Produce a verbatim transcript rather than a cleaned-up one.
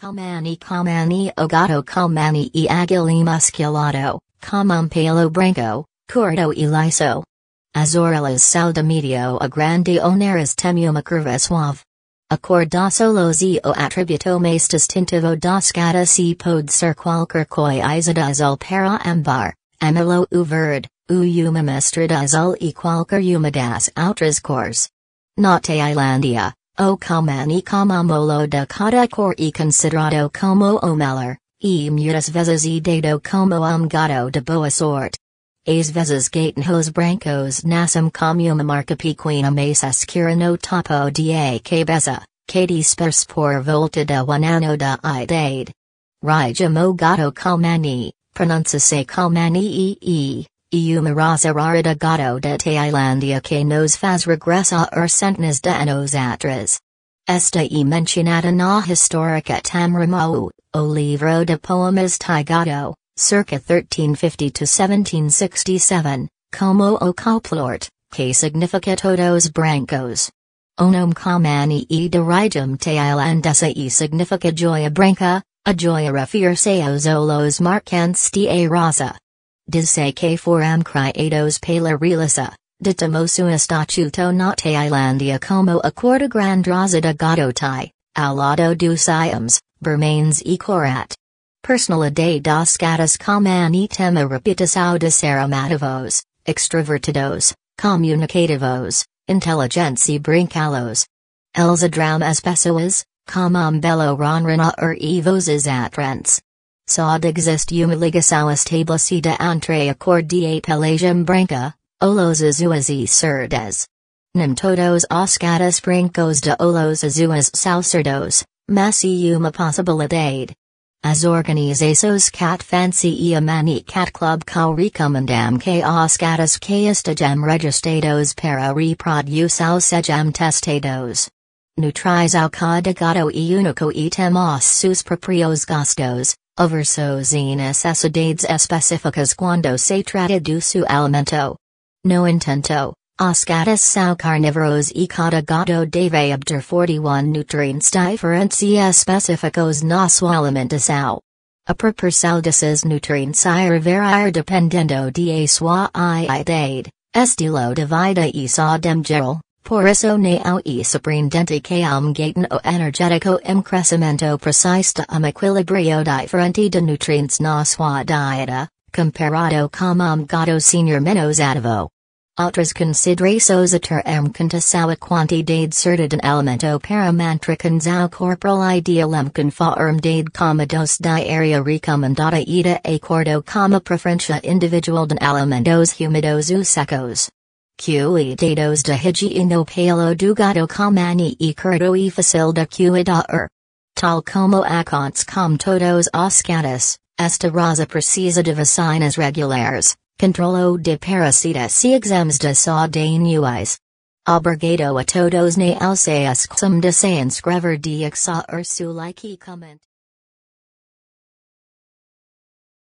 Khao Manee Khao Manee Ogato Khao Manee e Agile Musculato, Comum Palo Branco, Curto Eliso. Azorelas Saldamedio a grande oneres temuma curva suave. Accordaso lo zio attributo mais distintivo das scata si pod ser qualquer coi isada azul para ambar, amelo u verde, u uma mestrida azul e qualquer uma das outras cores. Note Islandia, o Khao Manee comamolo da cada cor e considerado como o melhor, e muitas vezes e dado como um gato de boa sorte. As vezes gatos brancos nascem como uma marca pequena mas escura no topo da cabeça, que dispersa por volta da um ano da idade. Rijamo gato Khao Manee, pronuncia-se Khao Manee e, e uma raça rara de gato de Tailândia que nos faz regressar centenas de anos atrás. Esta e mencionada na histórica Tamramau, o livro de poemas Thai gato, circa thirteen fifty to seventeen sixty-seven, como o couplort, que significa todos brancos. O nome Khao Manee e de origem tailandesa e significa joia branca, a joia refere-se aos olhos marcantes da raça. Diz-se que foram criados pela realeza, de Tamosu estatuto na Tailândia como a corda grande raça de gato Thai, ao lado dos siames, Birmanes e Korat. Personalidade das gatas Khao Manee tema reputação de ser amativos, extrovertidos, comunicativos, inteligentes e brincalos. Eles adoram as pessoas, como um belo ronronar e vozes atraentes. Só existe uma ligação estabelecida entre a cor da pelagem branca, olhos azuis e cerdas. Nem todos os gatos brancos de olhos azuis são cerdos, mas é uma possibilidade. As organizações Cat Fancy e a Manee Cat Club Khao recomendam que os gatos que estejam registrados para reprodução sejam testados. Neutralizar cada gato e único e temos seus próprios gostos, aversos e necessidades específicas quando se trata do seu alimento. No entanto, os gatos são carnívoros e cada gato deve obter forty one nutrientes diferentes e específicos na sua alimentação. A proporção desses nutrientes irá variar dependendo de sua idade, estilo de vida e saúde geral, por isso não é surpreendente que um gato energético em crescimento precisa de um equilíbrio diferente de nutrientes na sua dieta, comparado com um gato senior menos ativo. Outras considerações a ter em conta são a quantidade certa de alimento para manter o corporal ideal em conformidade com a dose diária recomendada e de acordo com a preferência individual de alimentos úmidos ou secos. Cuidados de higiene no pelo do gato Khao Manee e curto e fácil de cuidar. Tal como acontece com todos os gatos, esta raça precisa de vacinas regulares. Controlo de parasitas e exames de saúde anuais. Obrigado a todos na alceia de se inscrever de exar su like e comment.